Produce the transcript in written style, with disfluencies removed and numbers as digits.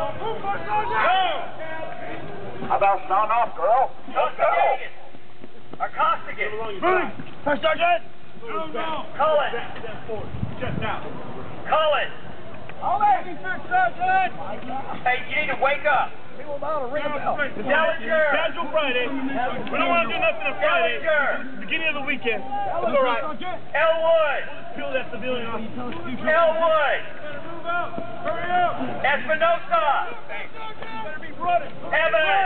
How about starting off, girl? Let's go. Costigan. First sergeant. Cullen. Cullen. First sergeant. Hey, you need to wake up. Dellinger. Casual Friday. We don't want to do nothing on Friday. Dellinger. Beginning of the weekend. It's all right. Elwood. Feel that civilian off. Elwood. Hurry up. Espinosa. Better be running. Evans.